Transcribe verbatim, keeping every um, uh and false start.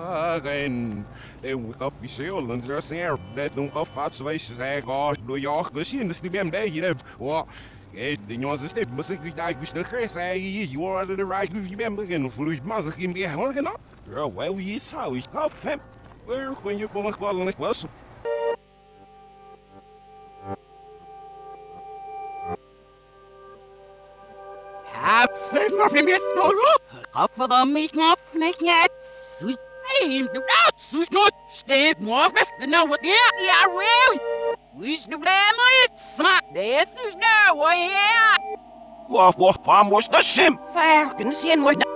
En en officieel en zo zijn dat nog af wat zo is zeggen door jou gezien is niet meer dat je wat het de jongens is maar zeg ik dat ik de krijg zei you are the right if you remember en voor je maar zeg je hoor genoeg Girl, where were you saw ich kauf hem where when you kom kwal en ik was Absent of him jetzt noch Kopf mich noch nicht jetzt Sweet pain, du out, sweet not Stay more best to know what yeah, yeah, really Wish the damn it's smart, this is no way, yeah Wo wo fahren muss das Schimm Falken sehen wir